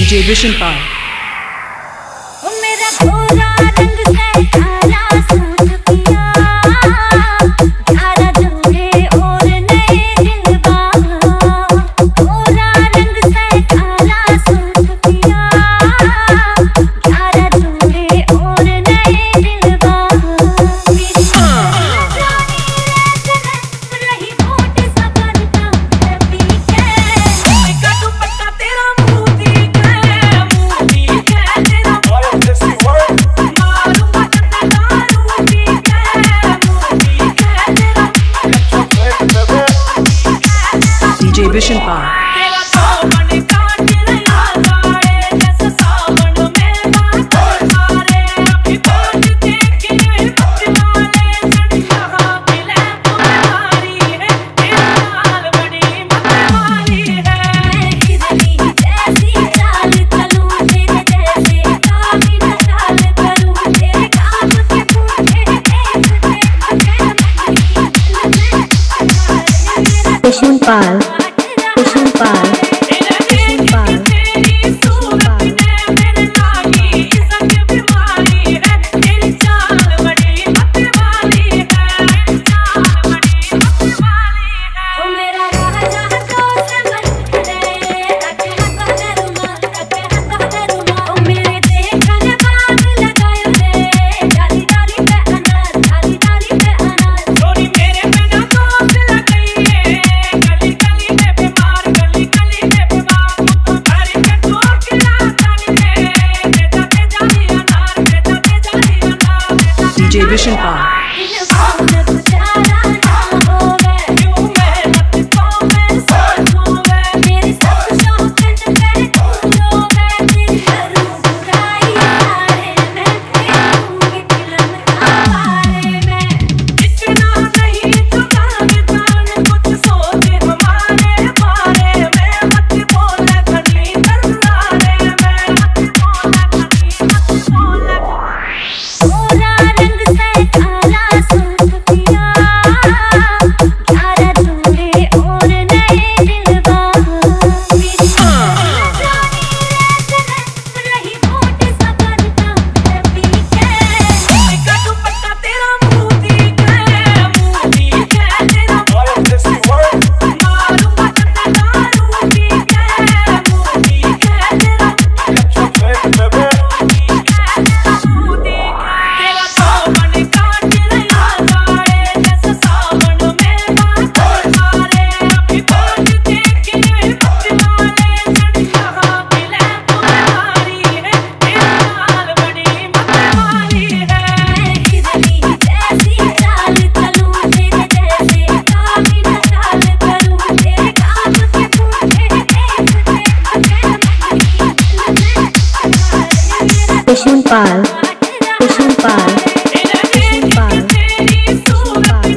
DJ Vishan Pal। मेरा गोरा रंग से काला सूट पिया, काला जोड़े और नए दिल बाहा। गोरा रंग से काला सूट पिया, काला जोड़े और नए दिल बाहा। रही वोट सबन का पी के का दुपट्टा तेरा मुंह दिख है, मुंह दिख है तेरा DJ Vishan Pal। Vishan Pal, Vishan Pal, Vishan Pal, DJ Vishan Pal। Vishan Pal, Vishan Pal, Vishan Pal, Vishan Pal।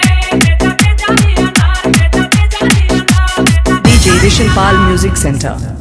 Vishan Pal Music Center।